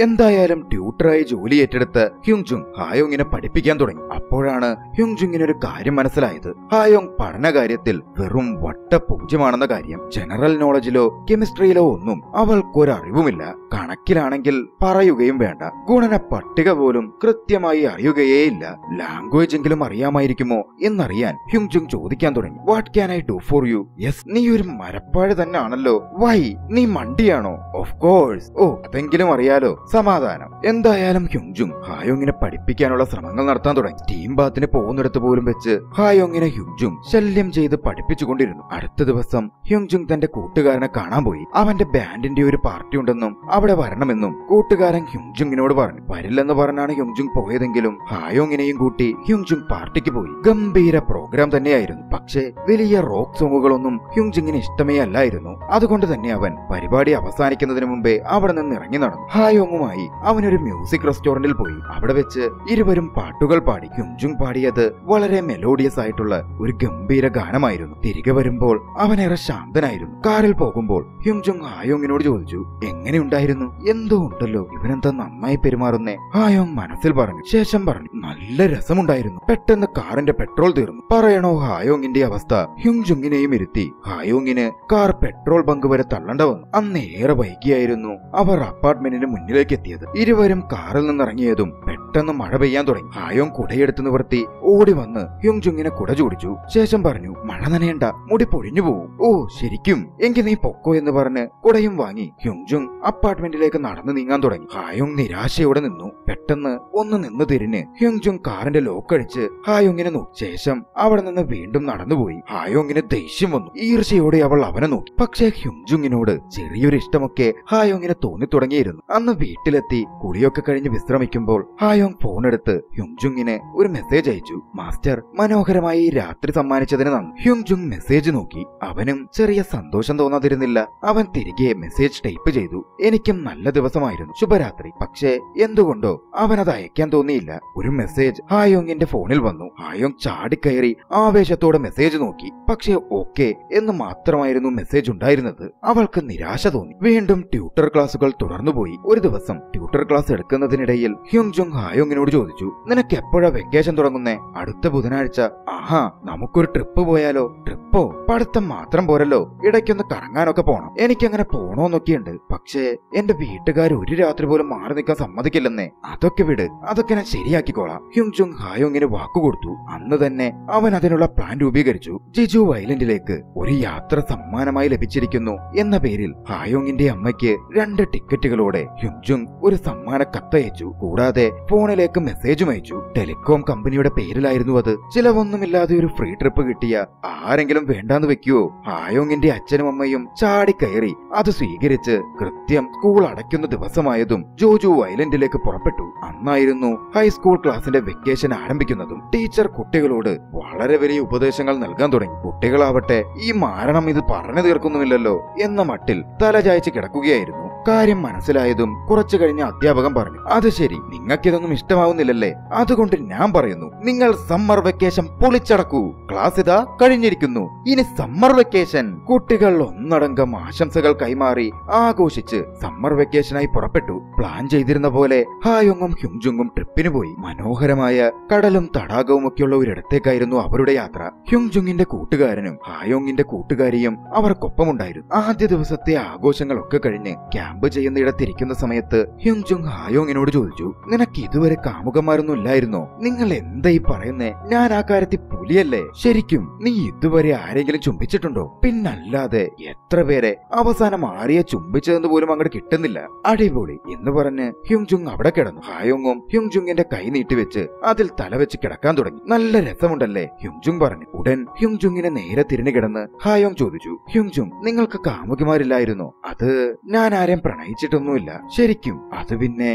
എന്തായാലും ട്യൂട്ടറായി ജോലി ഏറ്റെടുത്ത് ഹ്യുങ്ജുങ് ഹായോങ്ങിനെ പഠിപ്പിക്കാൻ തുടങ്ങി. അപ്പോഴാണ് ഹ്യുങ്ജുങ്ങിന് ഒരു കാര്യം മനസ്സിലായത്. ഹായോങ് പഠന കാര്യത്തിൽ വെറും വട്ടപൂജ്യമാണെന്ന കാര്യം. ജനറൽ നോളജിലോ കെമിസ്ട്രിയിലോ ഒന്നും അവൾക്കൊരറിവുമില്ല. കണക്കിലാണെങ്കിൽ പറയുകയും വേണ്ട. ഗുണന പട്ടിക പോലും കൃത്യമായി അറിയുകയേയില്ല. ലാംഗ്വേജ് എങ്കിലും അറിയാമായിരിക്കുമോ എന്നറിയാൻ ഹ്യുങ്ജുങ് ചോദിക്കാൻ തുടങ്ങി. What can I do for you? Yes, നീ ഒരു മരപ്പാഴ് തന്നെ ആണല്ലോ. വൈ, നീ മണ്ടിയാണോ? Of course. ഓ, അതെങ്കിലും അറിയാലോ. സമാധാനം. എന്തായാലും ഹ്യുങ്ജുങ് ഹായോങ്ങിനെ പഠിപ്പിക്കാനുള്ള ശ്രമങ്ങൾ നടത്താൻ തുടങ്ങി. ടീം ബാത്തിന് പോകുന്നിടത്ത് പോലും വെച്ച് ഹായോങ്ങിനെ ഹ്യുങ്ജുങ് ശല്യം ചെയ്ത് പഠിപ്പിച്ചുകൊണ്ടിരുന്നു. അടുത്ത ദിവസം ഹ്യുങ്ജുങ് തന്റെ കൂട്ടുകാരനെ കാണാൻ പോയി. അവന്റെ ബാൻഡിന്റെ ഒരു പാർട്ടി ഉണ്ടെന്നും അവിടെ വരണമെന്നും കൂട്ടുകാരൻ ഹ്യുങ്ജുങ്ങിനോട് പറഞ്ഞു. വരില്ലെന്ന് പറഞ്ഞാണ് ഹ്യുങ്ജുങ് പോയതെങ്കിലും ഹായോങ്ങിനെയും കൂട്ടി ഹ്യുങ്ജുങ് പാർട്ടിക്ക് പോയി. ഗംഭീര പ്രോഗ്രാം തന്നെയായിരുന്നു. പക്ഷേ വലിയ റോക്ക് സോങ്ങുകളൊന്നും ഹ്യുങ്ജുങ്ങിന് ഇഷ്ടമേ അല്ലായിരുന്നു. അതുകൊണ്ട് തന്നെ അവൻ പരിപാടി അവസാനിക്കുന്നതിന് മുമ്പേ അവിടെ നിന്ന് ഇറങ്ങി നടന്നു. ഹായോങ്ങുമായി അവനൊരു മ്യൂസിക് റെസ്റ്റോറന്റിൽ പോയി. അവിടെ വെച്ച് ഇരുവരും പാട്ടുകൾ പാടി. ഹ്യുങ്ജുങ് പാടിയത് വളരെ മെലോഡിയസ് ആയിട്ടുള്ള ഒരു ഗംഭീര ഗാനമായിരുന്നു. തിരികെ വരുമ്പോൾ അവനേറെ ശാന്തനായിരുന്നു. കാറിൽ പോകുമ്പോൾ ഹ്യുങ്ജുങ് ഹായോങ്ങിനോട് ചോദിച്ചു, എങ്ങനെയുണ്ടായിരുന്നു? എന്തോ ഉണ്ടല്ലോ, ഇവനെന്താ നന്നായി പെരുമാറുന്നേ? ഹായോങ് മനസ്സിൽ പറഞ്ഞു. ശേഷം പറഞ്ഞു, നല്ല രസമുണ്ടായിരുന്നു. പെട്ടെന്ന് കാറിന്റെ പെട്രോൾ തീർന്നു. പറയണോ ഹായോങ്ങിന്റെ അവസ്ഥ? ഹ്യുങ്ജുങ്ങിനെയും ഇരുത്തി ഹായോങ്ങിന് കാർ പെട്രോൾ ബങ്ക് വരെ തള്ളേണ്ട വന്നു. അന്നേറെ വൈകിയായിരുന്നു അവർ അപ്പാർട്ട്മെന്റിന് മുന്നിലേക്ക് എത്തിയത്. ഇരുവരും കാറിൽ നിന്നിറങ്ങിയതും പെട്ടെന്ന് മഴ പെയ്യാൻ തുടങ്ങി. ഹായോങ് കുടയെടുത്ത് നിവർത്തി ഓടി വന്ന് ഹ്യുങ്ജുങ്ങിനെ കുട ചൂടിച്ചു. ശേഷം പറഞ്ഞു, മഴ നനയണ്ട, മുടി പൊഴിഞ്ഞു പോവും. ഓ ശരിക്കും, എങ്കിൽ നീ പൊക്കോ എന്ന് പറഞ്ഞ് കുടയും വാങ്ങി ഹ്യുങ്ജുങ് അപ്പാർട്ട്മെന്റിലേക്ക് നടന്നു നീങ്ങാൻ തുടങ്ങി. ഹായോങ് നിരാശയോടെ നിന്നു. പെട്ടെന്ന് ഒന്ന് നിന്ന് തിരിഞ്ഞ് ഹ്യുങ്ജുങ് കാറിന്റെ ലോക്ക് അടിച്ച് ഹായോങ്ങിനെ നോക്കി. ശേഷം അവിടെ നിന്ന് വീണ്ടും നടന്നുപോയി. ഹായോങ്ങിന് ദേഷ്യം വന്നു. ഈർഷ്യയോടെ അവൾ അവനെ നോക്കി. പക്ഷേ ഹ്യുങ്ജുങ്ങിനോട് ചെറിയൊരു ഇഷ്ടമൊക്കെ ഹായോങ്ങിന് തോന്നി തുടങ്ങിയിരുന്നു. അന്ന് വീട്ടിലെത്തി കുളിയൊക്കെ കഴിഞ്ഞ് വിശ്രമിക്കുമ്പോൾ ഹായോങ് ഫോൺ എടുത്ത് ഹ്യുങ്ജുങ്ങിന് ഒരു മെസ്സേജ് അയച്ചു. മാസ്റ്റർ, മനോഹരമായി രാത്രി സമ്മാനിച്ചതിന് നന്ദി. ഹ്യുങ്ജുങ് മെസ്സേജ് നോക്കി. അവനും ചെറിയ സന്തോഷം തോന്നാതിരുന്നില്ല. അവൻ തിരികെ മെസ്സേജ് ടൈപ്പ് ചെയ്തു. എനിക്കും നല്ല ദിവസമായിരുന്നു, ശുഭരാത്രി. പക്ഷേ എന്തുകൊണ്ടോ അവനത് അയക്കാൻ തോന്നിയില്ല. ഒരു മെസ്സേജ് ഹായോങ്ങിന്റെ ഫോണിൽ വന്നു. ഹായോങ് ചാടിക്കയറി ആവേശത്തോടെ മെസ്സേജ് നോക്കി. പക്ഷേ ഓക്കെ എന്ന് മാത്രമായിരുന്നു മെസ്സേജ് ഉണ്ടായിരുന്നത്. അവൾക്ക് നിരാശ തോന്നി. വീണ്ടും ട്യൂട്ടർ ക്ലാസുകൾ തുടർന്നുപോയി. ഒരു ദിവസം ട്യൂട്ടർ ക്ലാസ് എടുക്കുന്നതിനിടയിൽ ഹ്യുങ്ജുങ് ഹായോങ്ങിനോട് ചോദിച്ചു, നിനക്ക് എപ്പോഴാ വെക്കേഷൻ തുടങ്ങുന്നേ? അടുത്ത ബുധനാഴ്ച. ആഹാ, നമുക്കൊരു ട്രിപ്പ് പോയാലോ? ട്രിപ്പോ? പഠിത്തം മാത്രം പോരല്ലോ, ഇടയ്ക്കൊന്ന് കറങ്ങാനൊക്കെ പോണം. എനിക്കങ്ങനെ പോണോന്നൊക്കെയുണ്ട്. പക്ഷേ എന്റെ വീട്ടുകാർ ഒരു രാത്രി പോലും മാറി നിൽക്കാൻ സമ്മതിക്കില്ലെന്നേ. അതൊക്കെ വിട്, അതൊക്കെ ഞാൻ ശരിയാക്കിക്കോളാം. ഹ്യുങ്ജുങ് ഹായോങ്ങിന് വാക്കുകൊടുത്തു. അന്ന് തന്നെ അവൻ അതിനുള്ള പ്ലാൻ രൂപീകരിച്ചു. ജിജു ഐലൻഡിലേക്ക് ഒരു യാത്ര സമ്മാനമായി ലഭിച്ചിരിക്കുന്നു എന്ന പേരിൽ ഹായോങ്ങിന്റെ അമ്മയ്ക്ക് 2 ടിക്കറ്റുകളോടെ ഹ്യുങ്ജുങ് ഒരു സമ്മാന കത്തയച്ചു. കൂടാതെ ഫോണിലേക്ക് മെസ്സേജും അയച്ചു. ടെലികോം കമ്പനിയുടെ പേരിലായിരുന്നു അത്. ചിലവൊന്നുമില്ലാതെ ഒരു ഫ്രീ ട്രിപ്പ് കിട്ടിയ ആരെങ്കിലും വേണ്ടാന്ന് വെക്കുവോ? ഹായോങ്ങിന്റെ അച്ഛനും അമ്മയും ചാടിക്കയറി അത് സ്വീകരിച്ച് കൃത്യം സ്കൂൾ അടയ്ക്കുന്ന ദിവസമായതും ജോജു ഐലൻഡിലേക്ക് പുറപ്പെട്ടു. അന്നായിരുന്നു ഹൈസ്കൂൾ ക്ലാസിന്റെ വെക്കേഷൻ ആരംഭിക്കുന്നതും. ടീച്ചർ കുട്ടികളോട് വളരെ വലിയ ഉപദേശങ്ങൾ നൽകാൻ തുടങ്ങി. കുട്ടികളാവട്ടെ ഈ മാരണം ഇത് പറഞ്ഞു തീർക്കുന്നുമില്ലല്ലോ എന്ന മട്ടിൽ തലചായ്ച്ച് കിടക്കുകയായിരുന്നു. കാര്യം മനസ്സിലായതും കുറച്ചു കഴിഞ്ഞ അധ്യാപകൻ പറഞ്ഞു, അത് ശരി, നിങ്ങൾക്കിതൊന്നും ഇഷ്ടമാവുന്നില്ലല്ലേ? അതുകൊണ്ട് ഞാൻ പറയുന്നു, നിങ്ങൾ സമ്മർ വെക്കേഷൻ പൊളിച്ചടക്കൂ. ക്ലാസ് ഇതാ കഴിഞ്ഞിരിക്കുന്നു, ഇനി സമ്മർ വെക്കേഷൻ. കുട്ടികൾ ഒന്നടങ്കം ആശംസകൾ കൈമാറി ആഘോഷിച്ച് സമ്മർ വെക്കേഷനായി പുറപ്പെട്ടു. പ്ലാൻ ചെയ്തിരുന്ന പോലെ ഹായോങ്ങും ഹ്യുങ്ജുങ്ങും ട്രിപ്പിന് പോയി. മനോഹരമായ കടലും തടാകവും ഒക്കെയുള്ള ഒരിടത്തേക്കായിരുന്നു അവരുടെ യാത്ര. ഹ്യുങ്ജുങ്ങിന്റെ കൂട്ടുകാരനും ഹായോങ്ങിന്റെ കൂട്ടുകാരിയും അവർക്കൊപ്പമുണ്ടായിരുന്നു. ആദ്യ ദിവസത്തെ ആഘോഷങ്ങളൊക്കെ കഴിഞ്ഞ് ക്യാമ്പ് ചെയ്യുന്നിടത്തിരിക്കുന്ന സമയത്ത് ഹ്യുങ്ജുങ് ഹായോങ്ങിനോട് ചോദിച്ചു, നിനക്ക് ഇതുവരെ കാമുകന്മാരൊന്നും ഇല്ലായിരുന്നോ? നിങ്ങൾ എന്തായി പറയുന്നേ? ഞാൻ ആ കാര്യത്തിൽ പുലിയല്ലേ? ശരിക്കും നീ ഇതുവരെ ആരെങ്കിലും ചുംബിച്ചിട്ടുണ്ടോ? പിന്നല്ലാതെ എത്ര പേരെ അവസാനം ആരെയെ ചുംബിച്ചതെന്ന് പോലും അങ്ങോട്ട് കിട്ടുന്നില്ല. അടിപൊളി എന്ന് പറഞ്ഞ് ഹ്യുങ്ജുങ് അവിടെ കിടന്നു. ഹായോങ്ങും ഹ്യുങ്ജുങ്ങിന്റെ കൈ നീട്ടിവെച്ച് അതിൽ തലവെച്ച് കിടക്കാൻ തുടങ്ങി. നല്ല രസമുണ്ടല്ലേ? ഹ്യുങ്ജുങ് പറഞ്ഞു. ഉടൻ ഹ്യുങ്ജുങ്ങിനെ നേരെ തിരിഞ്ഞു കിടന്ന് ഹായോങ് ചോദിച്ചു, ഹ്യുങ്ജുങ്, നിങ്ങൾക്ക് കാമുകിമാരില്ലായിരുന്നോ? അത് ഞാൻ ആരെയും പ്രണയിച്ചിട്ടൊന്നുമില്ല. ശരിക്കും? അത് പിന്നെ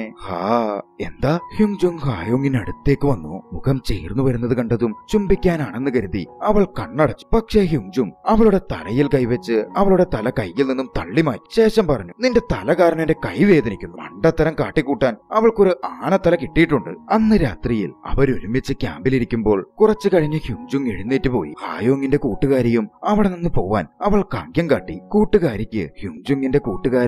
എന്താ? ഹ്യുങ്ജുങ് ഹായോങ്ങിനടുത്തേക്ക് വന്നു. മുഖം ചേർന്നു വരുന്നത് കണ്ടതും ചുംബിക്കാനാണെന്ന് കരുതി അവൾ കണ്ണടച്ചു. പക്ഷേ ഹ്യുങ്ജുങ് അവളുടെ തലയിൽ കൈവച്ച് അവളുടെ തല കയ്യിൽ നിന്നും തള്ളി മാറ്റി. ശേഷം പറഞ്ഞു, നിന്റെ തല കാരണം എന്റെ കൈ വേദനിക്കുന്നു. മണ്ടത്തരം കാട്ടിക്കൂട്ടാൻ അവൾക്കൊരു ആനത്തല കിട്ടിയിട്ടുണ്ട്. അന്ന് രാത്രിയിൽ അവരൊരുമിച്ച് ക്യാമ്പിലിരിക്കുമ്പോൾ കുറച്ചു കഴിഞ്ഞ് ഹ്യുങ്ജുങ് എഴുന്നേറ്റ് പോയി. ഹായോങ്ങിന്റെ കൂട്ടുകാരിയും അവിടെ നിന്ന് പോവാൻ അവൾ കാങ്ക്യം കാട്ടി. കൂട്ടുകാരിക്ക് ഹ്യുങ്ജുങ്ങിന്റെ കൂട്ടുകാരനുമായി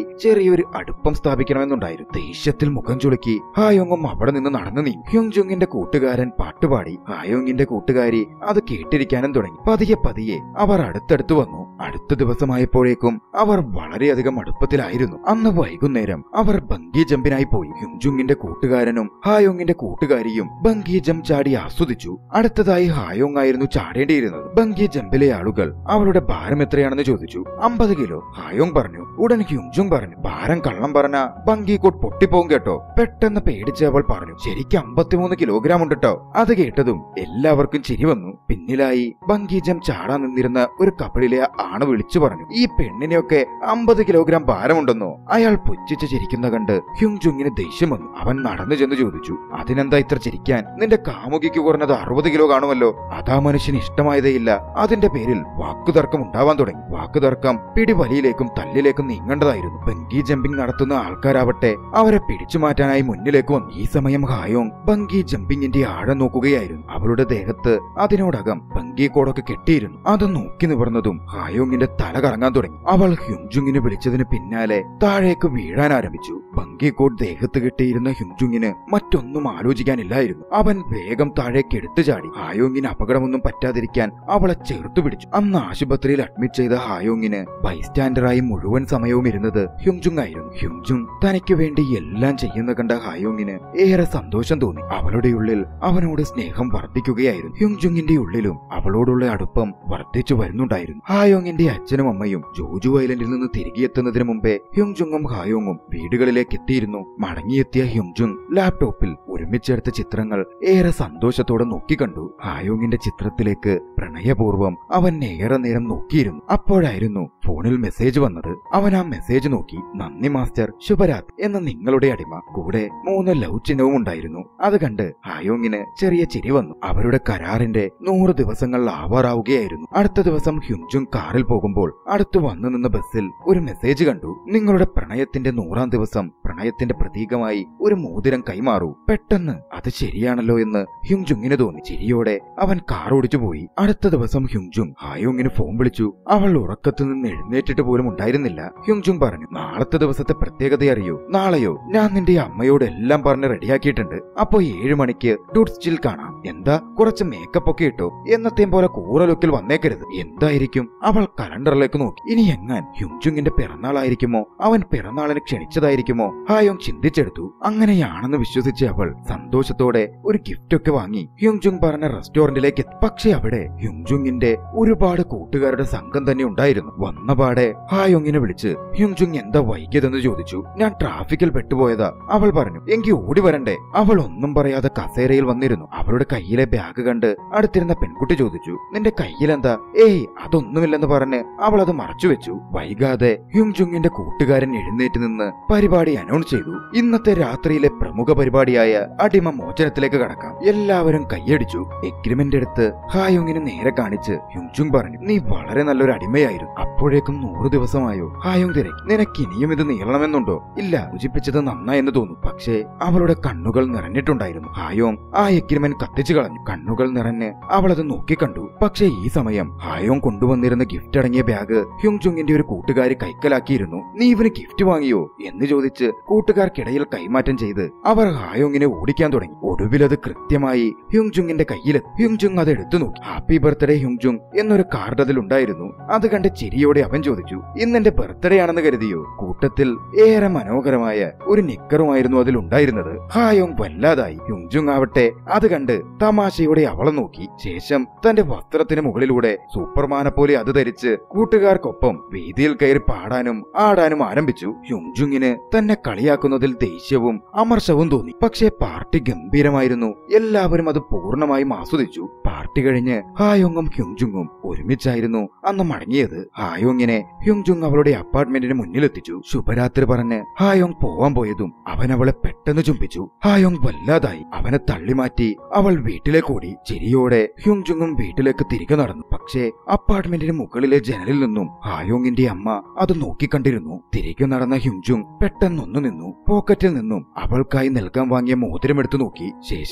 ചെറിയൊരു അടുപ്പം സ്ഥാപിക്കണമെന്നുണ്ടായിരുന്നു. ദേഷ്യത്തിൽ മുഖം ചുളുക്കി ഹായോങ്ങും അവിടെ നിന്ന് നടന്നു നീങ്ങി. ഹ്യുങ്ജുങ്ങിന്റെ കൂട്ടുകാരൻ പാട്ടുപാടി ഹായോങ്ങിന്റെ കൂട്ടുകാരി അത് കേട്ടിരിക്കാനും തുടങ്ങി. പതിയെ പതിയെ അവർ അടുത്തടുത്ത് വന്നു. അടുത്ത ദിവസമായപ്പോഴേക്കും അവർ വളരെയധികം അടുപ്പത്തിലായിരുന്നു. അന്ന് വൈകുന്നേരം അവർ ബംഗി ജമ്പിനായി പോയി. ഹ്യുങ്ജുങ്ങിന്റെ കൂട്ടുകാരനും ഹായോങ്ങിന്റെ കൂട്ടുകാരിയും ബംഗി ജമ്പ് ചാടി ആസ്വദിച്ചു. അടുത്തതായി ഹായോങ് ആയിരുന്നു ചാടേണ്ടിയിരുന്നത്. ബംഗി ജമ്പിലെ ആളുകൾ അവളുടെ ഭാരം എത്രയാണെന്ന് ചോദിച്ചു. 50 കിലോ ഹായോങ് പറഞ്ഞു. ഉടൻ ഹ്യുങ്ജുങ് പറഞ്ഞു, ഭാരം കള്ളം പറഞ്ഞ ബംഗി കോട്ട് പൊട്ടിപ്പോകും കേട്ടോ. പെട്ടെന്ന് പേടിച്ച് അവൾ പറഞ്ഞു, ശരിക്കും 53 കിലോഗ്രാം ഉണ്ട് കേട്ടോ. അത് കേട്ടതും എല്ലാവർക്കും ചിരി വന്നു. പിന്നിലായി ബംഗി ജമ്പ് ചാടാൻ നിന്നിരുന്ന ഒരു കപ്പിളിലെ ആണ് വിളിച്ചു പറഞ്ഞു, ഈ പെണ്ണിനെയൊക്കെ 50 കിലോഗ്രാം ഭാരമുണ്ടെന്നോ. അയാൾ പുച്ഛിച്ച് ചിരിക്കുന്ന കണ്ട് ഹ്യുങ്ജുങ്ങിന് ദേഷ്യം വന്നു. അവൻ നടന്നു ചെന്ന് ചോദിച്ചു, അതിനെന്താ ഇത്ര ചിരിക്കാൻ? നിന്റെ കാമുകിക്ക് കുറഞ്ഞത് 60 കിലോ കാണുമല്ലോ. അതാ മനുഷ്യന് ഇഷ്ടമായതേയില്ല. അതിന്റെ പേരിൽ വാക്കുതർക്കം ഉണ്ടാവാൻ തുടങ്ങി. വാക്കുതർക്കം പിടിവലിയിലേക്കും തല്ലിലേക്കും നീങ്ങേണ്ടതായിരുന്നു. ബംഗി ജമ്പിംഗ് നടത്തുന്ന ആൾക്കാരാവട്ടെ അവരെ പിടിച്ചു മാറ്റാനായി മുന്നിലേക്ക് വന്നു. ഈ സമയം ഹായോങ് ബംഗി ജമ്പിങ്ങിന്റെ ആഴം നോക്കുകയായിരുന്നു. അവളുടെ ദേഹത്ത് അതിനോടകം ബംഗി കോടൊക്കെ കെട്ടിയിരുന്നു. അത് നോക്കി നിവർന്നതും ഹായോങ്ങിന്റെ തല കറങ്ങാൻ തുടങ്ങി. അവൾ ഹ്യുങ്ജുങ്ങിനെ വിളിച്ചതിന് പിന്നാലെ താഴേക്ക് വീഴാൻ ആരംഭിച്ചു. ബംഗി കോട്ട് ദേഹത്ത് കെട്ടിയിരുന്ന ഹ്യുങ്ജുങ്ങിന് മറ്റൊന്നും ആലോചിക്കാനില്ലായിരുന്നു. അവൻ വേഗം താഴേക്ക് എടുത്തു ചാടി. ഹായോങ്ങിന് അപകടമൊന്നും പറ്റാതിരിക്കാൻ അവളെ ചേർത്തു പിടിച്ചു. അന്ന് ആശുപത്രിയിൽ അഡ്മിറ്റ് ചെയ്ത ഹായോങ്ങിന് ബൈസ്റ്റാൻഡറായി മുഴുവൻ സമയവും ഇരുന്നത് ഹ്യുങ്ജുങ് ആയിരുന്നു. ഹ്യുങ്ജുങ് തനിക്ക് വേണ്ടി എല്ലാം ചെയ്യുന്ന കണ്ട ഹായോങ്ങിന് ഏറെ സന്തോഷം തോന്നി. അവളുടെ ഉള്ളിൽ അവനോട് സ്നേഹം വർദ്ധിക്കുകയായിരുന്നു. ഹ്യുങ്ജുങ്ങിന്റെ ഉള്ളിലും അവളോടുള്ള അടുപ്പം വർദ്ധിച്ചു വരുന്നുണ്ടായിരുന്നു. ഹായോങ്ങിന്റെ അച്ഛനും അമ്മയും ജോജു ഐലൻഡിൽ നിന്ന് തിരികെ എത്തുന്നതിന് മുമ്പേ ഹ്യുങ്ജുങ്ങും ഹായോങ്ങും വീടുകളിലേക്ക് എത്തിയിരുന്നു. മടങ്ങിയെത്തിയ ഹ്യുങ്ജുങ് ലാപ്ടോപ്പിൽ ഒരുമിച്ചെടുത്ത ചിത്രങ്ങൾ ഏറെ സന്തോഷത്തോടെ നോക്കിക്കണ്ടു. ഹായോങ്ങിന്റെ ചിത്രത്തിലേക്ക് പ്രണയപൂർവ്വം അവൻ ഏറെ നേരം നോക്കിയിരുന്നു. അപ്പോഴായിരുന്നു ഫോണിൽ മെസ്സേജ് വന്നത്. അവൻ ആ മെസ്സേജ് നോക്കി, നന്ദി മാസ്റ്റർ, ശുഭരാത്രി എന്ന നിങ്ങളുടെ അടിമ. കൂടെ 3 ലവ് ചിഹ്നവും ഉണ്ടായിരുന്നു. അത് കണ്ട് ഹായോങ്ങിന് ചെറിയ ചിരി വന്നു. അവരുടെ കരാറിന്റെ 100 ദിവസങ്ങൾ ആവാറാവുകയായിരുന്നു. അടുത്ത ദിവസം ഹ്യുങ്ജുങ് കാറിൽ പോകുമ്പോൾ അടുത്തു വന്നു നിന്ന ബസ്സിൽ ഒരു മെസ്സേജ് കണ്ടു. നിങ്ങളുടെ പ്രണയത്തിന്റെ 100ാം ദിവസം പ്രണയത്തിന്റെ പ്രതീകമായി ഒരു മോതിരം കൈമാറൂ. പെട്ടെന്ന് അത് ശരിയാണല്ലോ എന്ന് ഹ്യുങ്ജുങ്ങിന് തോന്നി. ചിരിയോടെ അവൻ കാർ ഓടിച്ചു പോയി. അടുത്ത ദിവസം ഹ്യുങ്ജുങ് ഹായോങ്ങിന് ഫോൺ വിളിച്ചു. അവൾ ഉറക്കത്തു നിന്ന് എഴുന്നേറ്റിട്ട് പോലും ഉണ്ടായിരുന്നില്ല. ഹ്യുങ്ജുങ് പറഞ്ഞു, നാളത്തെ ദിവസത്തെ പ്രത്യേകത അറിയോ? നാളെയോ ഞാൻ നിന്റെ അമ്മയോട് എല്ലാം പറഞ്ഞ് റെഡിയാക്കിയിട്ടുണ്ട്. അപ്പൊ 7 മണിക്ക് ഡുഡ്സ്റ്റിൽ കാണാം. എന്താ കുറച്ച് മേക്കപ്പ് ഒക്കെ ഇട്ടോ? എന്നത്തെയും പോലെ കൂറ ലുക്കിൽ വന്നേക്കരുത്. എന്തായിരിക്കും? അവൾ കലണ്ടറിലേക്ക് നോക്കി. ഇനി എങ്ങാൻ ഹ്യുങ്ജുങ്ങിന്റെ പിറന്നാളായിരിക്കുമോ? അവൻ പിറന്നാളിന് ക്ഷണിച്ചതായിരിക്കുമോ? ഹായോങ് ചിന്തിച്ചെടുത്തു. അങ്ങനെയാണെന്ന് വിശ്വസിച്ച് അവൾ സന്തോഷത്തോടെ ഒരു ഗിഫ്റ്റ് ഒക്കെ വാങ്ങി ഹ്യുങ്ജുങ് പറഞ്ഞ റെസ്റ്റോറന്റിലേക്ക് എത്തി. പക്ഷെ അവിടെ ഹ്യുങ്ജുങ്ങിന്റെ ഒരുപാട് കൂട്ടുകാരുടെ സംഘം തന്നെ ഉണ്ടായിരുന്നു. വന്നപാടെ ഹായോങ്ങിനെ വിളിച്ച്, ഹ്യുങ്ജുങ് എന്താ വൈകിയതെന്ന് ചോദിച്ചു. ഞാൻ ട്രാഫിക്കിൽ പെട്ടുപോയതാ. അവൾ പറഞ്ഞു, എങ്കിൽ ഓടി വരണ്ടേ? അവൾ ഒന്നും പറയാതെ കസേരയിൽ വന്നിരുന്നു. അവളുടെ കയ്യിലെ ബാഗ് കണ്ട് അടുത്തിരുന്ന പെൺകുട്ടി ചോദിച്ചു, നിന്റെ കയ്യിലെന്താ? ഏയ് അതൊന്നുമില്ലെന്ന് പറഞ്ഞ് അവൾ അത് മറച്ചുവെച്ചു. വൈകാതെ ഹ്യുങ്ജുങ്ങിന്റെ കൂട്ടുകാരൻ എഴുന്നേറ്റ് നിന്ന് പരിപാടി അനൗൺസ് ചെയ്തു. ഇന്നത്തെ രാത്രിയിലെ പ്രമുഖ പരിപാടിയായ അടിമ മോചനത്തിലേക്ക് കടക്കാം. എല്ലാവരും കൈയടിച്ചു. എഗ്രിമെന്റ് എടുത്ത് ഹായോങ്ങിന് നേരെ കാണിച്ച് ഹ്യുങ്ജുങ് പറഞ്ഞു, നീ വളരെ നല്ലൊരു അടിമയായിരുന്നു. അപ്പോഴേക്കും 100 ദിവസമായോ? ഹായോങ് തിരക്കി. നിനക്ക് ഇനിയും ഇത് നീളണമെന്നുണ്ടോ? ഇല്ല, സൂചിപ്പിച്ചത് നന്നായെന്ന് തോന്നുന്നു. പക്ഷേ അവളുടെ കണ്ണുകൾ നിറഞ്ഞിട്ടുണ്ടായിരുന്നു. ഹായോങ് ആ എഗ്രിമെന്റ് കത്തിച്ചു കളഞ്ഞു. കണ്ണുകൾ നിറഞ്ഞ് അവളത് നോക്കിക്കണ്ടു. പക്ഷേ ഈ സമയം ഹായോങ് കൊണ്ടുവന്നിരുന്ന ഗിഫ്റ്റ് അടങ്ങിയ ബാഗ് ഹ്യുങ്ജുങ്ങിന്റെ ഒരു കൂട്ടുകാരി കൈക്കലാക്കിയിരുന്നു. നീ ഇവന് ഗിഫ്റ്റ് വാങ്ങിയോ എന്ന് ചോദിച്ച് കൂട്ടുകാർക്കിടയിൽ കൈമാറ്റം ചെയ്ത് അവർ ഹായോങ്ങിനെ ഓടിക്കാൻ തുടങ്ങി. ഒടുവിലത് കൃത്യമായി ഹ്യുങ്ജുങ്ങിന്റെ കയ്യിലെത്തി. ഹ്യുങ്ജുങ് അത് എടുത്തു നോക്കി. ഹാപ്പി ബർത്ത്ഡേ ഹ്യുങ്ജുങ് എന്നൊരു കാർഡ് അതിലുണ്ടായിരുന്നു. അത് കണ്ട് ചിരിയോടെ അവൻ ചോദിച്ചു, ഇന്നെന്റെ ബർത്ത്ഡേ ആണെന്ന് കരുതിയോ? കൂട്ടത്തിൽ ഏറെ മനോഹരമായ ഒരു നിക്കറുമായിരുന്നു അതിലുണ്ടായിരുന്നത്. ഹായോങ് വല്ലാതായി. ഹ്യുങ്ജുങ് ആവട്ടെ അത് കണ്ട് തമാശയോടെ അവളെ നോക്കി. ശേഷം തന്റെ വസ്ത്രത്തിന് മുകളിലൂടെ സൂപ്പർമാനെ പോലെ അത് ധരിച്ച് കൂട്ടുകാർക്കൊപ്പം വേദിയിൽ കയറി പാടാനും ആടാനും ആരംഭിച്ചു. ഹ്യുങ്ജുങ്ങിന് തന്നെ കളിയാക്കുന്നതിൽ ദേഷ്യവും അമർഷവും തോന്നി. പക്ഷേ പാർട്ടി ഗംഭീരമായിരുന്നു. എല്ലാവരും അത് പൂർണ്ണമായും ആസ്വദിച്ചു. പാർട്ടി കഴിഞ്ഞ് ഹായോങ്ങും ഹ്യുങ്ജുങ്ങും ഒരുമിച്ചായിരുന്നു അന്ന് മടങ്ങിയത്. ഹായോങ്ങിനെ ഹ്യുങ്ജുങ് അവളുടെ അപ്പാർട്ട്മെന്റിന് മുന്നിലെത്തിച്ചു. ശുഭരാത്രി പറഞ്ഞ് ഹായോങ് പോവാൻ പോയതും അവൻ അവളെ പെട്ടെന്ന് ചുംബിച്ചു. ഹായോങ് വല്ലാതായി. അവനെ തള്ളിമാറ്റി അവൾ വീട്ടിലേക്ക് ഓടി. ചിരിയോടെ ഹ്യുങ്ജുങ്ങും വീട്ടിലേക്ക് തിരികെ നടന്നു. പക്ഷേ അപ്പാർട്ട്മെന്റിന് മുകളിലെ ജനലിൽ നിന്നും ഹായോങ്ങിന്റെ അമ്മ അത് നോക്കിക്കണ്ടിരുന്നു. തിരികെ നടന്ന ഹ്യുങ്ജുങ് പെട്ടെന്നൊന്നു നിന്നു. പോക്കറ്റിൽ നിന്നും അവൾക്കായി നൽകാൻ വാങ്ങിയ മോതിരം എടുത്തു നോക്കി. ശേഷം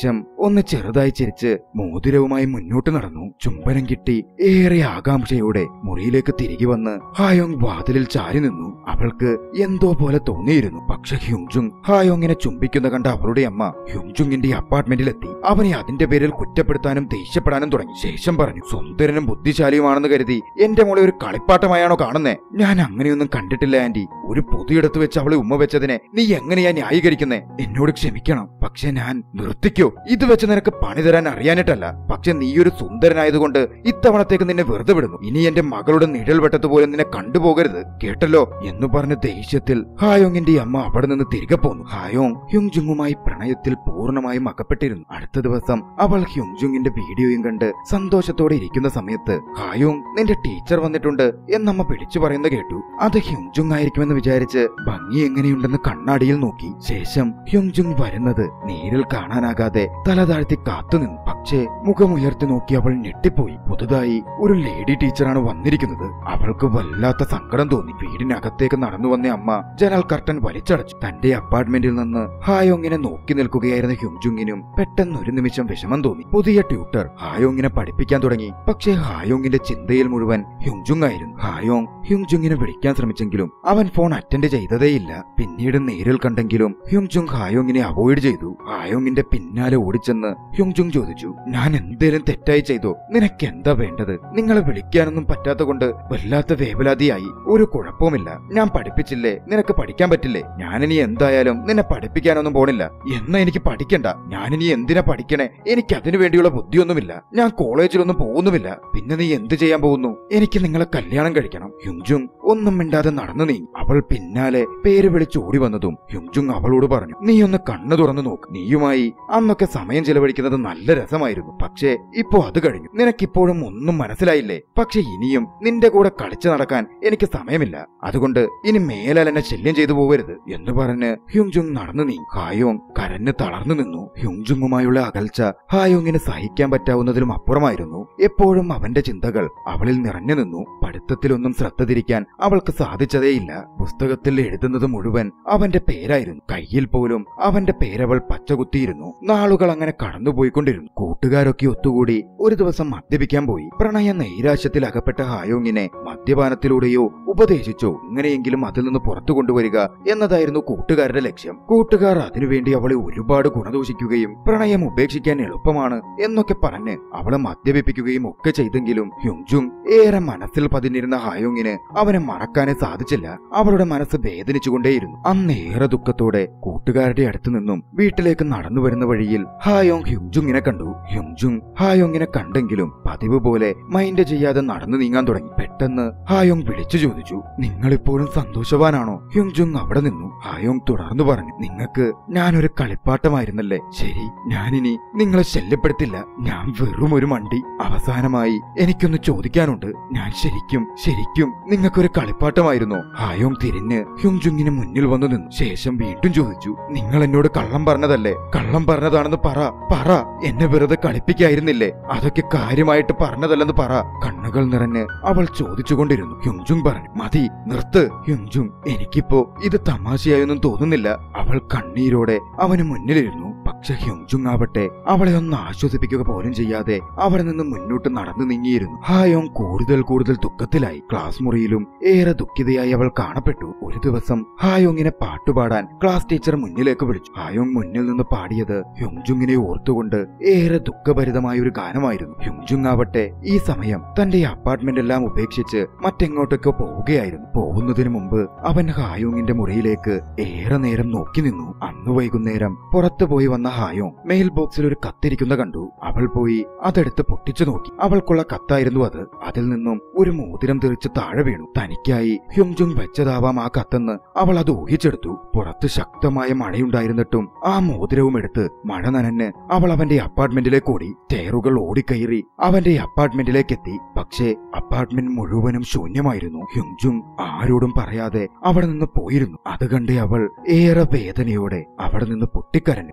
ഒന്ന് ചെറുതായി ചിരിച്ച് മോതിരവുമായി മുന്നോട്ട് നടന്നു. ചുംബനം കിട്ടി ഏറെ ആകാംക്ഷയോടെ മുറിയിലേക്ക് തിരികെ വന്ന് ഹായോങ് വാതിലിൽ ചാരി നിന്നു. അവൾക്ക് എന്തോ പോലെ തോന്നിയിരുന്നു. പക്ഷെ ഹ്യുങ്ജുങ് ഹായോങ്ങിനെ ചുംബിക്കുന്ന കണ്ട അവളുടെ അമ്മ ഹ്യുങ്ജുങ്ങിന്റെ അപ്പാർട്ട്മെന്റിലെത്തി അവനെ അതിന്റെ പേരിൽ കുറ്റപ്പെടുത്താനും ദേഷ്യപ്പെടാനും തുടങ്ങി. ശേഷം പറഞ്ഞു, സുന്ദരനും ബുദ്ധിശാലിയുമാണെന്ന് കരുതി എന്റെ മോളെ ഒരു കളിപ്പാട്ടമായാണോ കാണുന്നേ? ഞാൻ അങ്ങനെയൊന്നും കണ്ടിട്ടില്ല ആന്റി. ഒരു പൊതുയിടത്ത് വെച്ച് അവളെ ഉമ്മ വെച്ചതിനെ നീ എങ്ങനെയാ ന്യായീകരിക്കുന്നേ? എന്നോട് ക്ഷമിക്കണം, പക്ഷെ ഞാൻ നിർത്തിക്കോ. ഇത് വെച്ച് നിനക്ക് പണി തരാൻ അറിയാനിട്ടല്ല. പക്ഷെ നീയൊരു സുന്ദരനായതുകൊണ്ട് ഇത്തവണത്തേക്ക് നിന്നെ വെറുതെ വിടുന്നു. ഇനി എന്റെ മകളുടെ നിഴൽ വെട്ടത്തുപോലെ നിന്നെ കണ്ടുപോകരുത്, കേട്ടല്ലോ എന്ന് പറഞ്ഞ ദേഷ്യത്തിൽ ഹായോങ്ങിന്റെ അമ്മ അവിടെ നിന്ന് തിരികെ പോന്നു. ഹായോങ് ഹ്യുങ്ജുങ്ങുമായി പ്രണയത്തിൽ പൂർണ്ണമായും അകപ്പെട്ടിരുന്നു. അടുത്ത ദിവസം അവൾ ഹ്യുങ്ജുങ്ങിന്റെ വീഡിയോയും കണ്ട് സന്തോഷത്തോടെ ഇരിക്കുന്ന സമയത്ത് ഹായോങ് നിന്റെ ടീച്ചർ വന്നിട്ടുണ്ട് എന്നമ്മ വിളിച്ചു പറയുന്നത് കേട്ടു. അത് ഹ്യുങ്ജുങ് ആയിരിക്കുമെന്ന് വിചാരിച്ച് ഭംഗി എങ്ങനെയുണ്ടെന്ന് കണ്ണാടിയിൽ നോക്കി. ശേഷം ഹ്യുങ്ജുങ് വരുന്നത് നേരിൽ കാണാനാകാതെ തല താഴ്ത്തി കാത്തുനിന്നു. പക്ഷേ മുഖമുയർത്തി നോക്കി അവൾ ഞെട്ടിപ്പോയി. പുതുതായി ഒരു ലേഡി ടീച്ചറാണ് വന്നിരിക്കുന്നത്. അവൾക്ക് വല്ലാത്ത സങ്കടം തോന്നി. വീടിനകത്തേക്ക് നടന്നു വന്ന അമ്മ ജനൽ കർട്ടൻ വലിച്ചടച്ചു. തന്റെ അപ്പാർട്ട്മെന്റിൽ നിന്ന് ഹായോങ്ങിനെ നോക്കി നിൽക്കുകയായിരുന്ന ഹ്യുങ്ജുങ്ങിനും പെട്ടെന്ന് ഒരു നിമിഷം വിഷമം തോന്നി. പുതിയ ട്യൂട്ടർ ഹായോങ്ങിനെ പഠിപ്പിക്കാൻ തുടങ്ങി. പക്ഷേ ഹായോങ്ങിന്റെ ചിന്തയിൽ മുഴുവൻ ഹ്യുങ്ജുങ് ആയിരുന്നു. ഹായോങ് ഹ്യുങ്ജുങ്ങിനെ വിളിക്കാൻ ശ്രമിച്ചെങ്കിലും അവൻ ഫോൺ അറ്റൻഡ് ചെയ്തതേയില്ല. പിന്നീട് നേരിൽ കണ്ടെങ്കിലും ഹ്യുങ്ജുങ് ഹായോങ്ങിനെ അവോയ്ഡ് ചെയ്തു. ഹായോങ്ങിന്റെ പിന്നാലെ ഓടിച്ചെന്ന് ഹ്യുങ്ജുങ് ചോദിച്ചു, ഞാൻ എന്തേലും തെറ്റായി ചെയ്തോ? നിനക്ക് എന്താ വേണ്ടത്? നിങ്ങളെ വിളിക്കാനൊന്നും പറ്റാത്ത കൊണ്ട് വല്ലാത്ത വേവലാതിയായി. ഒരു കുഴപ്പവുമില്ല, ഞാൻ പഠിപ്പിച്ചില്ലേ, നിനക്ക് പഠിക്കാൻ പറ്റില്ലേ? ഞാനിനി എന്തായാലും നിന്നെ പഠിപ്പിക്കാനൊന്നും പോണില്ല. എന്നാ എനിക്ക് പഠിക്കണ്ട. ഞാനിനി എന്തിനാ പഠിക്കണേ? എനിക്ക് അതിനു വേണ്ടിയുള്ള ബുദ്ധിയൊന്നുമില്ല. ഞാൻ കോളേജിലൊന്നും പോകുന്നുമില്ല. പിന്നെ നീ എന്ത് ചെയ്യാൻ പോകുന്നു? എനിക്ക് നിങ്ങളെ കല്യാണം കഴിക്കണം. ഹ്യുങ്ജുങ് ഒന്നും മിണ്ടാതെ നടന്നു നീങ്ങി. അവൾ പിന്നാലെ പേര് വിളിച്ച് ഓടി വന്നതും ഹ്യുങ്ജുങ് അവളോട് പറഞ്ഞു, നീ ഒന്ന് കണ്ണു തുറന്നു നോക്ക്. നീയുമായി അന്നൊക്കെ സമയം ചെലവഴിക്കുന്നത് നല്ല രസമായിരുന്നു. പക്ഷേ ഇപ്പോ അത് കഴിഞ്ഞു. നിനക്കിപ്പോഴും ഒന്നും മനസ്സിലായില്ലേ? പക്ഷെ ഇനിയും നിന്റെ കൂടെ കളിച്ചു നടക്കാൻ എനിക്ക് സമയമില്ല. അതുകൊണ്ട് ഇനി മേലാൽ എന്നെ ശല്യം ചെയ്തു പോകരുത് എന്ന് പറഞ്ഞ് ഹ്യുങ്ജുങ് നടന്നു നീങ്ങി. ഹായോങ് കരഞ്ഞ് തളർന്നു നിന്നു. ഹ്യുങ്ജുങ്ങുമായുള്ള അകൽച്ച ഹായോങ്ങിന് സഹിക്കാൻ പറ്റാവുന്നതിലും അപ്പുറമായിരുന്നു. എപ്പോഴും അവന്റെ ചിന്തകൾ അവളിൽ നിറഞ്ഞു നിന്നു. പഠിത്തത്തിലൊന്നും ശ്രദ്ധ തിരിക്കാൻ അവൾക്ക് സാധിച്ചതേയില്ല. പുസ്തകത്തിൽ എഴുതുന്നത് മുഴുവൻ അവന്റെ പേരായിരുന്നു. കയ്യിൽ പോലും അവന്റെ പേരവൾ പച്ചകുത്തിയിരുന്നു. നാളുകൾ അങ്ങനെ കടന്നുപോയിക്കൊണ്ടിരുന്നു. കൂട്ടുകാരൊക്കെ ഒത്തുകൂടി ഒരു ദിവസം മദ്യപിക്കാൻ പോയി. പ്രണയ നൈരാശ്യത്തിൽ അകപ്പെട്ട ഹായോങ്ങിനെ മദ്യപാനത്തിലൂടെയോ ഉപദേശിച്ചോ എങ്ങനെയെങ്കിലും അതിൽ നിന്ന് പുറത്തു കൊണ്ടുവരിക എന്നതായിരുന്നു കൂട്ടുകാരുടെ ലക്ഷ്യം. കൂട്ടുകാർ അതിനുവേണ്ടി അവളെ ഒരുപാട് ഗുണദോഷിക്കുകയും പ്രണയം ഉപേക്ഷിക്കാൻ എളുപ്പമാണ് എന്നൊക്കെ പറഞ്ഞ് അവളെ മദ്യപിപ്പിക്കുകയും ഒക്കെ ചെയ്തെങ്കിലും ഹ്യുങ്ജുങ് ഏറെ മനസ്സിൽ പതിഞ്ഞിരുന്ന ഹായോങ്ങിന് അവനെ മറക്കാനേ സാധിച്ചില്ല. അവളുടെ മനസ്സ് വേദനിച്ചുകൊണ്ടേയിരുന്നു. അന്നേറെ ദുഃഖത്തോടെ കൂട്ടുകാരുടെ അടുത്തു നിന്നും വീട്ടിലേക്ക് നടന്നു വരുന്ന വഴിയിൽ ഹായോങ് ഹ്യുങ്ജുങ്ങിനെ കണ്ടു. ഹ്യുങ്ജുങ് ഹായോങ്ങിനെ കണ്ടെങ്കിലും പതിവ് പോലെ മൈൻഡ് ചെയ്യാതെ നടന്നു നീങ്ങാൻ തുടങ്ങി. പെട്ടെന്ന് ഹായോങ് വിളിച്ചു ചോദിച്ചു, നിങ്ങളിപ്പോഴും സന്തോഷവാനാണോ? ഹ്യുങ്ജുങ് അവിടെ നിന്നു. ഹായോങ് തുടർന്നു പറഞ്ഞു, നിങ്ങൾക്ക് ഞാനൊരു കളിപ്പാട്ടമായിരുന്നല്ലേ? ശരി, ഞാനിനി നിങ്ങളെ ശല്യപ്പെടുത്തില്ല. ഞാൻ വെറും ഒരു മണ്ടി. അവസാനമായി എനിക്കൊന്ന് ചോദിക്കാനുണ്ട്. ഞാൻ ശരിക്കും നിങ്ങൾക്കൊരു കളിപ്പാട്ടമായിരുന്നോ? ഹായോങ് തിരിഞ്ഞ് ഹ്യുങ്ജുങ്ങിന് മുന്നിൽ വന്നു നിന്നു. ശേഷം വീണ്ടും ചോദിച്ചു, നിങ്ങൾ എന്നോട് കള്ളം പറഞ്ഞതല്ലേ? കള്ളം പറഞ്ഞതാണെന്ന് പറ. എന്നെ വെറുതെ കളിപ്പിക്കായിരുന്നില്ലേ? അതൊക്കെ കാര്യമായിട്ട് പറഞ്ഞതല്ലെന്ന് പറ. കണ്ണുകൾ നിറഞ്ഞ് അവൾ ചോദിച്ചുകൊണ്ടിരുന്നു. ഹ്യുങ്ജുങ് പറഞ്ഞു, മതി, നിർത്ത്. ഹ്യുങ്ജുങ്, എനിക്കിപ്പോ ഇത് തമാശയായൊന്നും തോന്നുന്നില്ല. അവൾ കണ്ണീരോടെ അവന് മുന്നിലിരുന്നു. പക്ഷെ ഹ്യുങ്ജുങ് ആവട്ടെ അവളെ ഒന്ന് ആശ്വസിപ്പിക്കുക പോലും ചെയ്യാതെ അവിടെ നിന്ന് മുന്നോട്ട് നടന്നു നീങ്ങിയിരുന്നു. ഹായോങ് കൂടുതൽ ദുഃഖത്തിലായി. ക്ലാസ് മുറിയിലും ഏറെ ദുഃഖിതയായി അവൾ കാണപ്പെട്ടു. ഒരു ദിവസം ഹായോങ്ങിനെ പാട്ടുപാടാൻ ക്ലാസ് ടീച്ചർ മുന്നിലേക്ക് വിളിച്ചു. ഹായോങ് മുന്നിൽ നിന്ന് പാടിയത് ഹ്യുങ്ജുങ്ങിനെ ഓർത്തുകൊണ്ട് ഏറെ ദുഃഖഭരിതമായ ഒരു ഗാനമായിരുന്നു. ഹ്യുങ്ജുങ് ആവട്ടെ ഈ സമയം തന്റെ അപ്പാർട്ട്മെന്റ് എല്ലാം ഉപേക്ഷിച്ച് മറ്റെങ്ങോട്ടൊക്കെ പോവുകയായിരുന്നു. പോകുന്നതിന് മുമ്പ് അവൻ ഹായോങ്ങിന്റെ മുറിയിലേക്ക് ഏറെ നേരം നോക്കി നിന്നു. അന്ന് വൈകുന്നേരം പുറത്തു പോയി വന്ന ഹായോങ് മെയിൽ ബോക്സിൽ ഒരു കത്തിരിക്കുന്ന കണ്ടു. അവൾ പോയി അതെടുത്ത് പൊട്ടിച്ചു നോക്കി. അവൾക്കുള്ള കത്തായിരുന്നു അത്. അതിൽ നിന്നും ഒരു മോതിരം തെറിച്ച് താഴെ വീണു. തനിക്കായി ഹ്യുങ്ജുങ് വെച്ചതാവാം ആ കത്തെന്ന് അവൾ അത് ഊഹിച്ചെടുത്തു. പുറത്ത് ശക്തമായ മഴയുണ്ടായിരുന്നിട്ടും ആ മോതിരവും എടുത്ത് മഴ നനഞ്ഞ് അവൾ അവന്റെ അപ്പാർട്ട്മെന്റിലേക്ക് ഓടി. സ്റ്റെയറുകൾ ഓടിക്കയറി അവന്റെ അപ്പാർട്ട്മെന്റിലേക്ക് എത്തി. പക്ഷേ അപ്പാർട്ട്മെന്റ് മുഴുവനും ശൂന്യമായിരുന്നു. ഹ്യുങ്ജുങ് ആരോടും പറയാതെ അവിടെ നിന്ന് പോയിരുന്നു. അത് കണ്ട് അവൾ ഏറെ വേദനയോടെ അവിടെ നിന്ന് പൊട്ടിക്കരഞ്ഞു. നാളുകൾ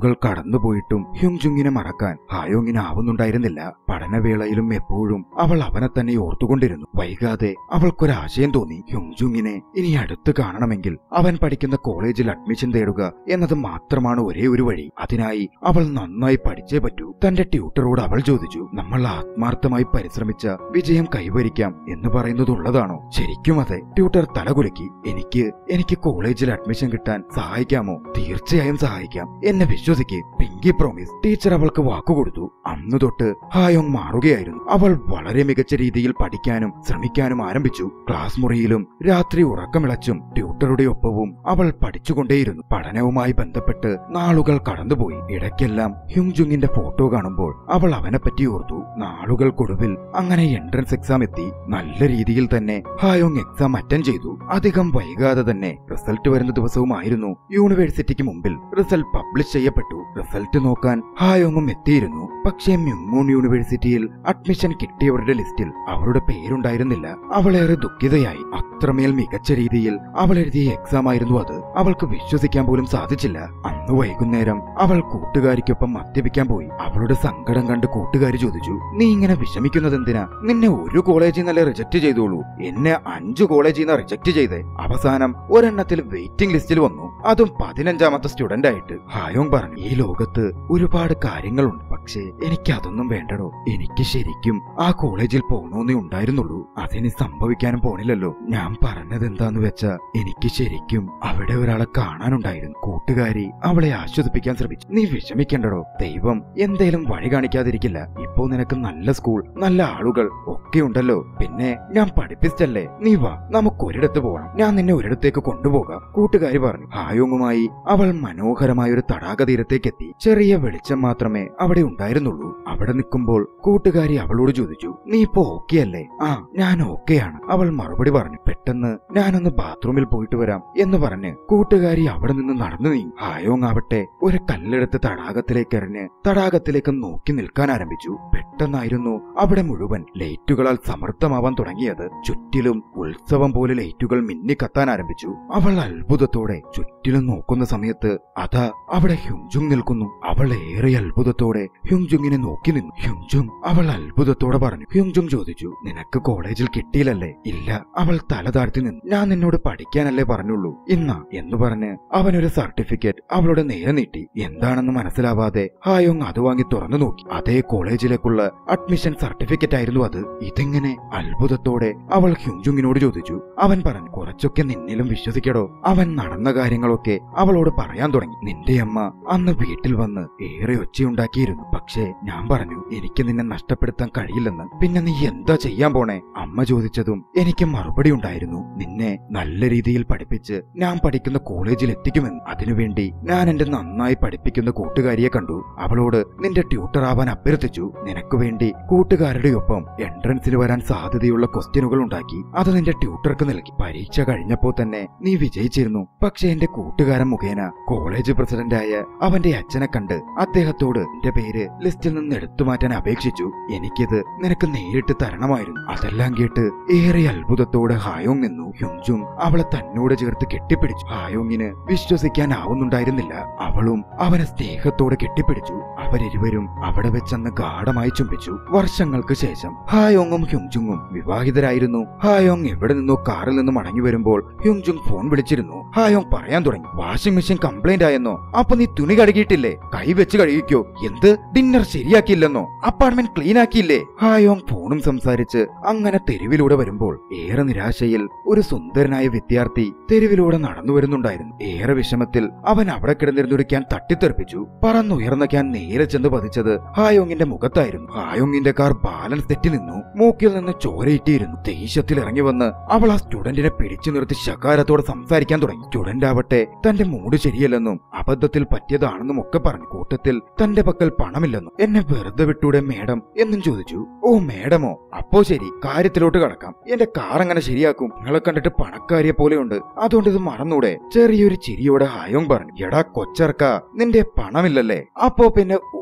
നാളുകൾ കടന്നുപോയിട്ടും ഹ്യുങ്ജുങ്ങിനെ മറക്കാൻ ഹായോങ്ങിന് ആവുന്നുണ്ടായിരുന്നില്ല. പഠനവേളയിലും എപ്പോഴും അവൾ അവനെ തന്നെ ഓർത്തുകൊണ്ടിരുന്നു. വൈകാതെ അവൾക്കൊരാശയം തോന്നി. ഹ്യുങ്ജുങ്ങിനെ ഇനി അടുത്ത് കാണണമെങ്കിൽ അവൻ പഠിക്കുന്ന കോളേജിൽ അഡ്മിഷൻ തേടുക എന്നത് മാത്രമാണ് ഒരേ ഒരു വഴി. അതിനായി അവൾ നന്നായി പഠിച്ചേ പറ്റൂ. തന്റെ ട്യൂട്ടറോട് അവൾ ചോദിച്ചു, നമ്മൾ ആത്മാർത്ഥമായി പരിശ്രമിച്ച വിജയം കൈവരിക്കാം എന്ന് പറയുന്നത് ഉള്ളതാണോ? ശരിക്കും അതെ. ട്യൂട്ടർ തലകുലുക്കി. എനിക്ക് കോളേജിൽ അഡ്മിഷൻ കിട്ടാൻ സഹായിക്കാമോ? തീർച്ചയായും സഹായിക്കാം. എന്നെ വിശ്വസിക്ക്. പിങ്കി പ്രോമിസ്. ടീച്ചർ അവൾക്ക് വാക്കുകൊടുത്തു. അന്നു തൊട്ട് ഹായോങ് മാറുകയായിരുന്നു. അവൾ വളരെ മികച്ച രീതിയിൽ പഠിക്കാനും ശ്രമിക്കാനും ആരംഭിച്ചു. ക്ലാസ് മുറിയിലും രാത്രി ഉറക്കമിളച്ചും ട്യൂട്ടറുടെ ഒപ്പവും അവൾ പഠിച്ചുകൊണ്ടേയിരുന്നു. പഠനവുമായി ബന്ധപ്പെട്ട് നാളുകൾ കടന്നുപോയി. ഇടയ്ക്കെല്ലാം ഹ്യുങ്ജുങ്ങിന്റെ ഫോട്ടോ കാണുമ്പോൾ അവൾ അവനെ പറ്റി ഓർത്തു. നാളുകൾക്കൊടുവിൽ അങ്ങനെ എൻട്രൻസ് എക്സാം എത്തി. നല്ല രീതിയിൽ തന്നെ ഹായോങ് എക്സാം അറ്റൻഡ് ചെയ്തു. അധികം വൈകാതെ തന്നെ റിസൾട്ട് വരുന്ന ദിവസവുമായിരുന്നു. യൂണിവേഴ്സിറ്റിക്ക് മുമ്പിൽ റിസൾട്ട് പബ്ലിഷ് ചെയ്യപ്പെട്ടു. റിസൾട്ട് നോക്കാൻ ഹായോങ്ങും എത്തിയിരുന്നു. പക്ഷേ മ്യുങ്ങൂൺ യൂണിവേഴ്സിറ്റിയിൽ അഡ്മിഷൻ കിട്ടിയവരുടെ ലിസ്റ്റിൽ അവളുടെ പേരുണ്ടായിരുന്നില്ല. അവളേറെ ദുഃഖിതയായി. അത്രമേൽ മികച്ച രീതിയിൽ അവൾ എഴുതിയ എക്സാം ആയിരുന്നു അത്. അവൾക്ക് വിശ്വസിക്കാൻ പോലും സാധിച്ചില്ല. അന്ന് വൈകുന്നേരം അവൾ കൂട്ടുകാരിക്കൊപ്പം മദ്യപിക്കാൻ പോയി. അവളുടെ സങ്കടം കണ്ട് കൂട്ടുകാരി ചോദിച്ചു, നീ ഇങ്ങനെ വിഷമിക്കുന്നത് എന്തിനാ? നിന്നെ ഒരു കോളേജിൽ നിന്നല്ലേ റിജക്ട് ചെയ്തോളൂ, എന്നെ 5 കോളേജിൽ നിന്ന് റിജക്ട് ചെയ്തേ. അവസാനം ഒരെണ്ണത്തിൽ വെയിറ്റിംഗ് ലിസ്റ്റിൽ വന്നു, അതും 15ാമത്തെ സ്റ്റുഡന്റ് ആയിട്ട്. ഹായോങ് പറഞ്ഞു, ഈ ലോകത്ത് ഒരുപാട് കാര്യങ്ങളുണ്ട്, പക്ഷേ എനിക്ക് അതൊന്നും വേണ്ടടോ. എനിക്ക് ശരിക്കും ആ കോളേജിൽ പോകണമെന്നേ ഉണ്ടായിരുന്നുള്ളൂ. അതിന് സംഭവിക്കാനും പോണില്ലല്ലോ. ഞാൻ പറഞ്ഞത് എന്താന്ന് വെച്ചാ, എനിക്ക് ശരിക്കും അവിടെ ഒരാളെ കാണാനുണ്ടായിരുന്നു. കൂട്ടുകാരി അവളെ ആശ്വസിപ്പിക്കാൻ ശ്രമിച്ചു. നീ വിഷമിക്കണ്ടടോ, ദൈവം എന്തേലും വഴി കാണിക്കാതിരിക്കില്ല. ഇപ്പോ നിനക്ക് നല്ല സ്കൂൾ, നല്ല ആളുകൾ ഒക്കെ ഉണ്ടല്ലോ. പിന്നെ ഞാൻ പഠിപ്പിച്ചല്ലേ, നീ വാ, നമുക്ക് ഒരിടത്ത് പോകണം. ഞാൻ നിന്നെ ഒരിടത്തേക്ക് കൊണ്ടുപോകാം, കൂട്ടുകാരി പറഞ്ഞു. ഹായോങ്ങുമായി അവൾ മനോഹരമായ ഒരു തടാക തീരത്തേക്കെത്തി. ചെറിയ വെളിച്ചം മാത്രമേ അവിടെ ഉണ്ടായിരുന്നുള്ളൂ. അവിടെ നിൽക്കുമ്പോൾ കൂട്ടുകാരി അവളോട് ചോദിച്ചു, നീ ഇപ്പോ ഓക്കെ അല്ലേ? ആ, ഞാൻ ഓക്കെയാണ്, അവൾ മറുപടി പറഞ്ഞു. പെട്ടെന്ന് ഞാനൊന്ന് ബാത്റൂമിൽ പോയിട്ട് വരാം എന്ന് പറഞ്ഞ് കൂട്ടുകാരി അവിടെ നിന്ന് നടന്നു നീങ്ങി. ഹായോങ് ആവട്ടെ ഒരു കല്ലെടുത്ത് തടാകത്തിലേക്ക് എറിഞ്ഞ് തടാകത്തിലേക്ക് നോക്കി നിൽക്കാൻ ആരംഭിച്ചു. പെട്ടെന്നായിരുന്നു അവിടെ മുഴുവൻ ലൈറ്റുകളാൽ സമൃദ്ധമാവാൻ തുടങ്ങിയത്. ചുറ്റിലും ഉത്സവം പോലെ ലൈറ്റുകൾ മിന്നിക്കത്താൻ ആരംഭിച്ചു. അവൾ അത്ഭുതത്തോടെ ചുറ്റിലും നോക്കുന്ന സമയത്ത് അതാ അവിടെ ഹ്യുങ്ജുങ് നിൽക്കുന്നു. അവൾ ഏറെ അത്ഭുതത്തോടെ ഹ്യുങ്ജുങ്ങിനെ നോക്കി നിന്നു. ഹ്യുങ്ജുങ്, അവൾ അത്ഭുതത്തോടെ പറഞ്ഞു. ഹ്യുങ്ജുങ് ചോദിച്ചു, നിനക്ക് കോളേജിൽ കിട്ടിയില്ലല്ലേ? ഇല്ല, അവൾ തല താഴ്ത്തി നിന്നു. ഞാൻ നിന്നോട് പഠിക്കാനല്ലേ പറഞ്ഞുള്ളൂ, ഇന്നാ എന്ന് പറഞ്ഞ് അവനൊരു സർട്ടിഫിക്കറ്റ് അവളുടെ നേരെ നീട്ടി. എന്താണെന്ന് മനസ്സിലാവാതെ ഹായോങ് അത് വാങ്ങി തുറന്നു നോക്കി. അതേ കോളേജിലേക്കുള്ള അഡ്മിഷൻ സർട്ടിഫിക്കറ്റ് ആയിരുന്നു അത്. ഇതെങ്ങനെ? അത്ഭുതത്തോടെ അവൾ ഹ്യുങ്ജുങ്ങിനോട് ചോദിച്ചു. അവൻ പറഞ്ഞു, കുറച്ചൊക്കെ നിന്നിലും വിശ്വസിക്കടോ. അവൻ നടന്ന കാര്യങ്ങളൊക്കെ അവളോട് പറയാൻ തുടങ്ങി. നിന്റെ അമ്മ അന്ന് വീട്ടിൽ വന്ന് ഏറെ ഒച്ചയുണ്ടാക്കിയിരുന്നു. പക്ഷേ ഞാൻ പറഞ്ഞു, എനിക്ക് നിന്നെ നഷ്ടപ്പെടുത്താൻ കഴിയില്ലെന്ന്. പിന്നെ നീ എന്താ ചെയ്യാൻ പോണേ? അമ്മ ചോദിച്ചതും എനിക്ക് മറുപടി ഉണ്ടായിരുന്നു, നിന്നെ നല്ല രീതിയിൽ പഠിപ്പിച്ച് ഞാൻ പഠിക്കുന്ന കോളേജിൽ എത്തിക്കുമെന്ന്. അതിനുവേണ്ടി ഞാൻ എന്റെ നന്നായി പഠിപ്പിക്കുന്ന കൂട്ടുകാരിയെ കണ്ടു. അവളോട് നിന്റെ ട്യൂട്ടർ ആവാൻ അഭ്യർത്ഥിച്ചു. നിനക്ക് വേണ്ടി കൂട്ടുകാരുടെ ഒപ്പം എൻട്രൻസിൽ വരാൻ സാധ്യതയുള്ള ക്വസ്റ്റ്യനുകൾ ഉണ്ടാക്കി. അത് നിന്റെ ട്യൂട്ടർക്ക് നൽകി. പരീക്ഷ കഴിഞ്ഞപ്പോ തന്നെ നീ വിജയിച്ചിരുന്നു. പക്ഷെ എന്റെ കൂട്ടുകാരൻ മുഖേന കോളേജ് പ്രസിഡന്റായ അവന്റെ അച്ഛനെ കണ്ട് അദ്ദേഹത്തോട് എന്റെ പേര് ലിസ്റ്റിൽ നിന്ന് എടുത്തു മാറ്റാൻ അപേക്ഷിച്ചു. എനിക്കിത് നിനക്ക് നേരിട്ട് തരണമായിരുന്നു. അതെല്ലാം കേട്ട് ഏറെ അത്ഭുതത്തോടെ ഹായോങ് നിന്നു. ഹ്യുങ്ജുങ് അവളെ തന്നോട് ചേർത്ത് കെട്ടിപ്പിടിച്ചു. ഹായോങ്ങിന് വിശ്വസിക്കാനാവുന്നുണ്ടായിരുന്നില്ല. അവളും അവനെ സ്നേഹത്തോടെ കെട്ടിപ്പിടിച്ചു. അവരിരുവരും അവിടെ വെച്ചന്ന് ഗാഢമായി ചുംബിച്ചു. വർഷങ്ങൾക്ക് ശേഷം ഹായോങ്ങും ഹ്യുങ്ജുങ്ങും വിവാഹിതരായിരുന്നു. ഹായോങ് എവിടെ നിന്നോ കാറിൽ നിന്ന് മടങ്ങി വരുമ്പോൾ ഹ്യുങ്ജുങ് ഫോൺ വിളിച്ചിരുന്നു. ഹായോങ് പറയാൻ തുടങ്ങി, വാഷിംഗ് മെഷീൻ കംപ്ലൈന്റ് ആയെന്നോ? അപ്പൊ നീ തുണി കഴുകിയിട്ടില്ലേ? കൈ വെച്ച് കഴുകിക്കോ. എന്ത്? ഡിന്നർ ശരിയാക്കിയില്ലെന്നോ? അപ്പാർട്ട്മെന്റ് ക്ലീൻ ആക്കിയില്ലേ? ഹായോങ് ഫോണും സംസാരിച്ച് അങ്ങനെ തെരുവിലൂടെ വരുമ്പോൾ ഏറെ നിരാശയിൽ ഒരു സുന്ദരനായ വിദ്യാർത്ഥി തെരുവിലൂടെ നടന്നു വരുന്നുണ്ടായിരുന്നു. ഏറെ വിഷമത്തിൽ അവൻ അവിടെ കിടന്നിരുന്നൊരു ക്യാൻ തട്ടിത്തെറിപ്പിച്ചു. പറന്നുയർന്ന ക്യാൻ നേരെ ചെന്ന് പതിച്ചത് ഹായോങ്ങിന്റെ മുഖത്തായിരുന്നു. ഹായോങ്ങിന്റെ കാർ ബാലൻസ് തെറ്റി നിന്നു. മൂക്കിൽ നിന്ന് ചോരയിട്ടിരുന്നു. ദേഷ്യത്തിൽ ഇറങ്ങി വന്ന് അവൾ ആ സ്റ്റുഡന്റിനെ പിടിച്ചു നിർത്തി ശകാരത്തോടെ സംസാരിക്കാൻ തുടങ്ങി. സ്റ്റുഡന്റ് ആവട്ടെ തന്റെ മൂഡ് ശരിയല്ലെന്നും അബദ്ധത്തിൽ പറ്റിയതാണെന്നും ഒക്കെ പറഞ്ഞു. കൂട്ടത്തിൽ തന്റെ പക്കൽ പണമില്ലെന്നും എന്നെ വെറുതെ വിട്ടൂടെ മേഡം എന്നും ചോദിച്ചു. ഓ മേഡമോ, അപ്പോ ശരി, കാര്യത്തിലോട്ട് കടക്കാം. എന്റെ കാർ അങ്ങനെ ശരിയാക്കും. നിങ്ങളെ കണ്ടിട്ട് പണക്കാരിയെ പോലെയുണ്ട്, അതുകൊണ്ട് ഇത് മറന്നൂടെ? ചെറിയൊരു ചിരിയോടെ ഹായോങ് പറഞ്ഞു. എടാ കൊച്ചർക്ക, നിന്റെ പണമില്ലല്ലേ? അപ്പോ പിന്നെ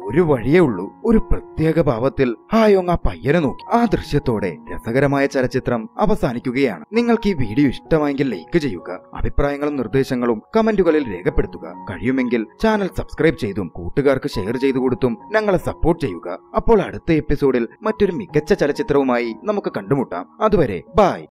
ഒരു വഴിയേ ഉള്ളൂ. ഒരു പ്രത്യേക ഭാവത്തിൽ ഹായോങ് ആ പയ്യനെ നോക്കി. ആ ദൃശ്യത്തോടെ രസകരമായ ചലച്ചിത്രം അവസാനിക്കുകയാണ്. നിങ്ങൾക്ക് ഈ വീഡിയോ ഇഷ്ടമായെങ്കിൽ ലൈക്ക് ചെയ്യുക. അഭിപ്രായങ്ങളും നിർദ്ദേശങ്ങളും കമന്റുകളിൽ രേഖപ്പെടുത്തുക. കഴിയുമെങ്കിൽ ചാനൽ സബ്സ്ക്രൈബ് ചെയ്തും കൂട്ടുകാർക്ക് ഷെയർ ചെയ്തു കൊടുത്തും ഞങ്ങളെ സപ്പോർട്ട് ചെയ്യുക. അപ്പോൾ അടുത്ത എപ്പിസോഡിൽ മറ്റൊരു മികച്ച ചലച്ചിത്രവുമായി നമുക്ക് കണ്ടുമുട്ടാം. അതുവരെ ബൈ.